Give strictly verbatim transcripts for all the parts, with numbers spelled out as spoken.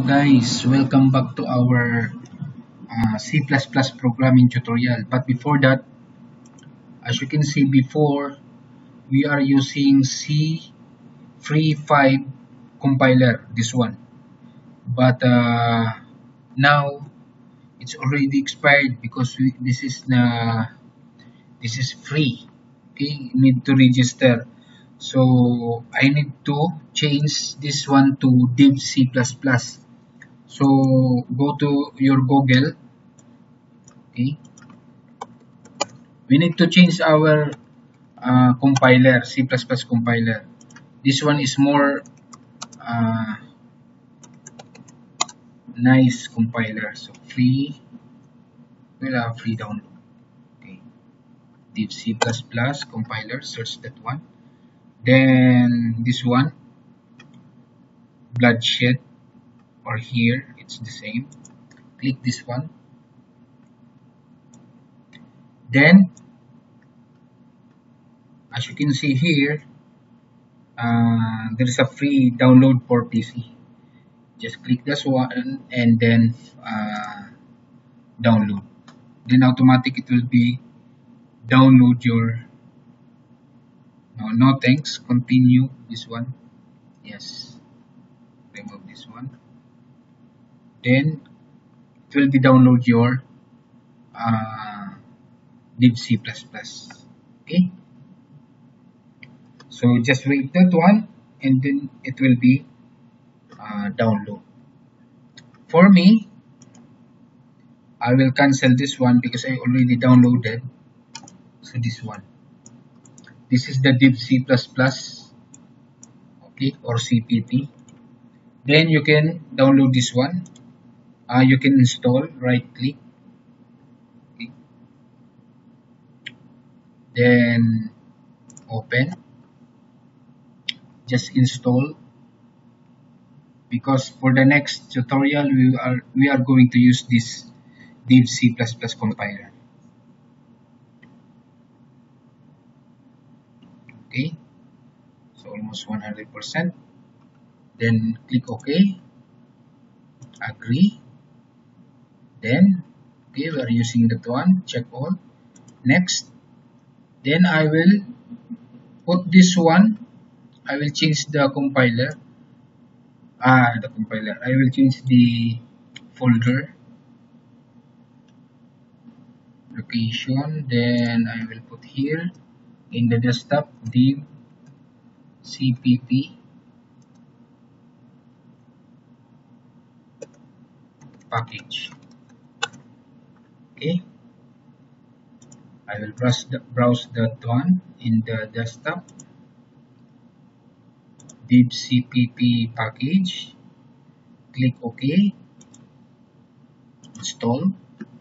guys, welcome back to our uh, C++ programming tutorial. But before that, as you can see before, we are using C three point five compiler, this one. But uh, now it's already expired because we, this is uh, this is free. Okay, you need to register. So I need to change this one to div C++. So go to your Google. Okay, we need to change our uh, compiler, C++ compiler. This one is more uh, nice compiler. So free, we'll have free download. Okay, div C++ compiler, search that one. Then this one, bloodshed, or here it's the same. Click this one. Then as you can see here, uh, there is a free download for P C. Just click this one and then uh, download. Then automatic it will be download your no, no thanks, continue this one. Yes, remove this one. Then it will be download your uh, div C++. Okay, so just wait that one and then it will be uh, download. For me, I will cancel this one because I already downloaded. So this one, this is the div C++, okay, or C P P. Then you can download this one. Uh, you can install, right click, okay. Then open, just install, because for the next tutorial we are we are going to use this div C++ compiler. Okay, so almost one hundred percent. Then click OK, agree. Then okay, we are using that one, check all, next. Then I will put this one, I will change the compiler, ah the compiler, I will change the folder location. Then I will put here in the desktop div C P P package. Okay, I will browse, the, browse that one in the desktop, div C P P package, click OK, install.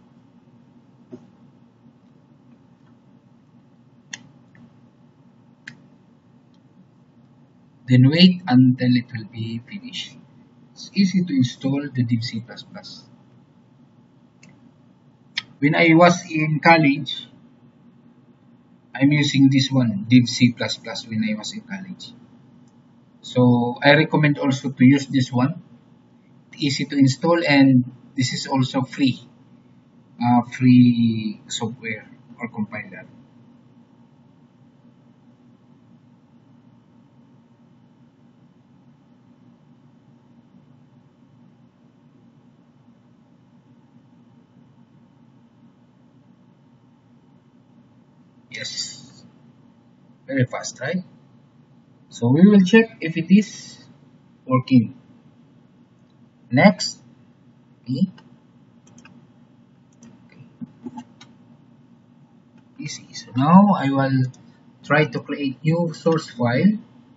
Then wait until it will be finished. It's easy to install the div C++. When I was in college, I'm using this one, div C++, when I was in college. So I recommend also to use this one. Easy to install, and this is also free, uh, free software or compiler. Yes, very fast, right? So we will check if it is working. Next, okay. Okay. Easy. So now I will try to create new source file.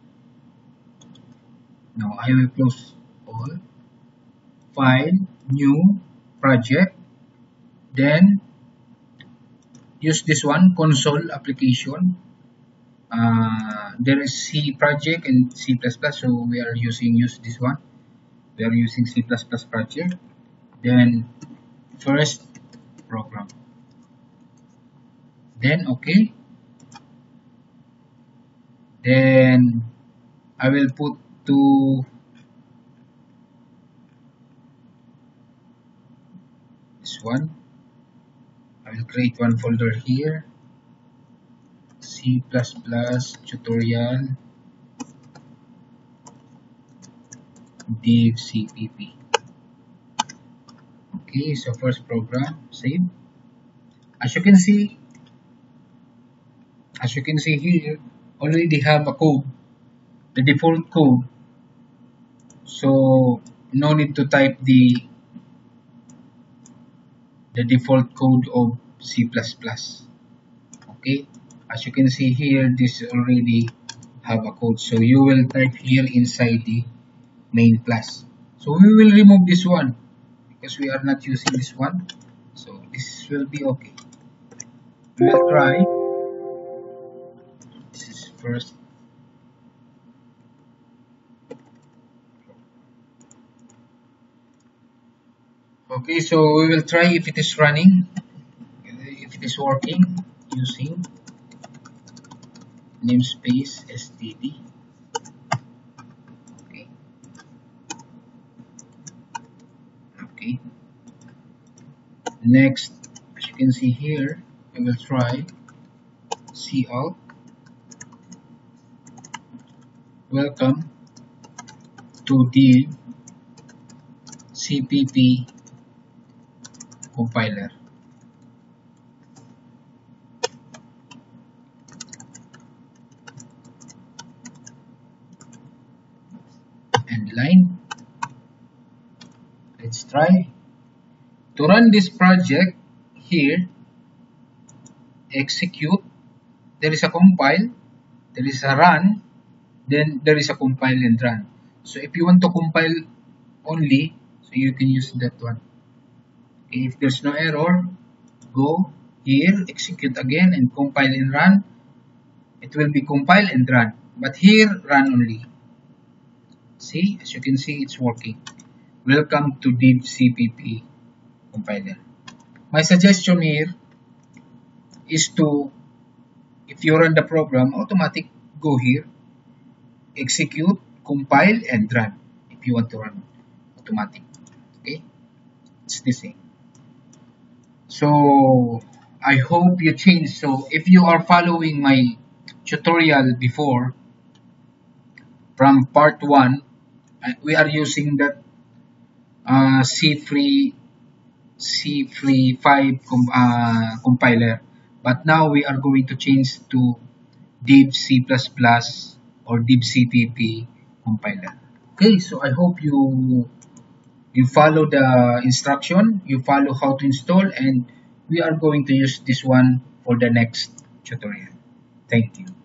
Now I will close all, file, new project, then use this one, console application. Uh, there is C project and C++, so we are using use this one. We are using C++ project. Then first program. Then okay. Then I will put to one. I will create one folder here, C plus plus tutorial div C P P. Okay, so first program, save. As you can see, as you can see here, already have a code, the default code. So no need to type the the default code of C plus plus. Okay, as you can see here, this already have a code. So you will type here inside the main class. So we will remove this one because we are not using this one. So this will be okay. We will try. This is first. Okay, so we will try if it is running, if it is working using namespace std. Okay. Okay. Next, as you can see here, I will try cout. Welcome to the C P P compiler. And line. Let's try to run this project here. Execute. There is a compile. There is a run. Then there is a compile and run. So if you want to compile only, so you can use that one. If there's no error, go here, execute again, and compile and run. It will be compile and run, but here run only. See, as you can see, it's working. Welcome to div C P P compiler. My suggestion here is to, if you run the program, automatic go here, execute, compile, and run. If you want to run automatic, okay, it's the same. So I hope you change. So if you are following my tutorial before from part one, we are using that uh, C three C three five com uh, compiler, but now we are going to change to div C plus plus or div C P P compiler. Okay, so I hope you You follow the instruction, you follow how to install, and we are going to use this one for the next tutorial. Thank you.